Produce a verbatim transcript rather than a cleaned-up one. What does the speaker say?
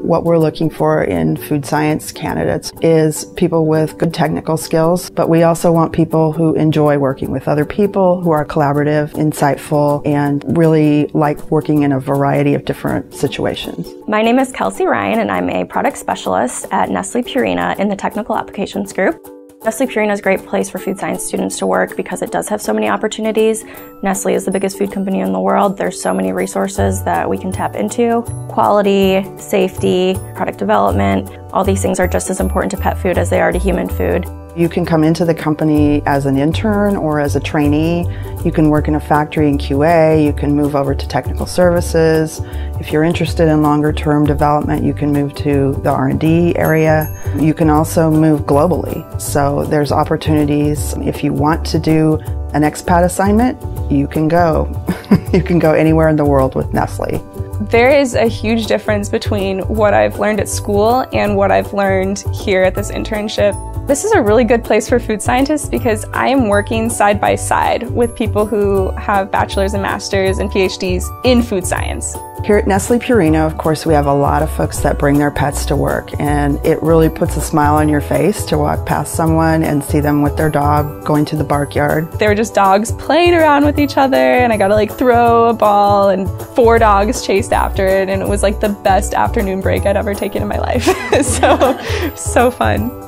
What we're looking for in food science candidates is people with good technical skills, but we also want people who enjoy working with other people, who are collaborative, insightful, and really like working in a variety of different situations. My name is Kelsey Ryan, and I'm a product specialist at Nestlé Purina in the Technical Applications Group. Nestlé Purina is a great place for food science students to work because it does have so many opportunities. Nestlé is the biggest food company in the world. There's so many resources that we can tap into. Quality, safety, product development, all these things are just as important to pet food as they are to human food. You can come into the company as an intern or as a trainee. You can work in a factory in Q A. You can move over to technical services. If you're interested in longer term development, you can move to the R and D area. You can also move globally. So there's opportunities. If you want to do an expat assignment, you can go. You can go anywhere in the world with Nestlé. There is a huge difference between what I've learned at school and what I've learned here at this internship. This is a really good place for food scientists because I am working side by side with people who have bachelor's and master's and P H Ds in food science. Here at Nestlé Purina, of course, we have a lot of folks that bring their pets to work, and it really puts a smile on your face to walk past someone and see them with their dog going to the barkyard. They were just dogs playing around with each other, and I got to like throw a ball, and four dogs chased after it, and it was like the best afternoon break I'd ever taken in my life. So, so fun.